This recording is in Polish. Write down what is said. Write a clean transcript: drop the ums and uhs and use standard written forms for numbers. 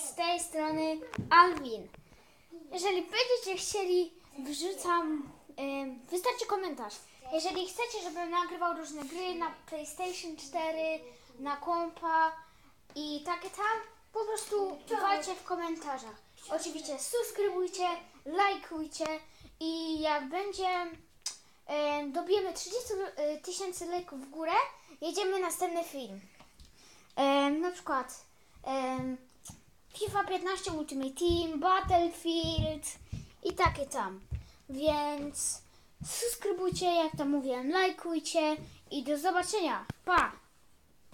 z tej strony Alvin. Jeżeli będziecie chcieli, wrzucam, wystarczy komentarz. Jeżeli chcecie, żebym nagrywał różne gry na PlayStation 4, na kompa i takie tam, po prostu dawajcie w komentarzach. Oczywiście subskrybujcie, lajkujcie i jak będzie dobijemy 30 tysięcy lajków w górę, jedziemy następny film. Na przykład FIFA 15 Ultimate Team, Battlefield i takie tam. Więc subskrybujcie, jak to mówiłem, lajkujcie i do zobaczenia. Pa!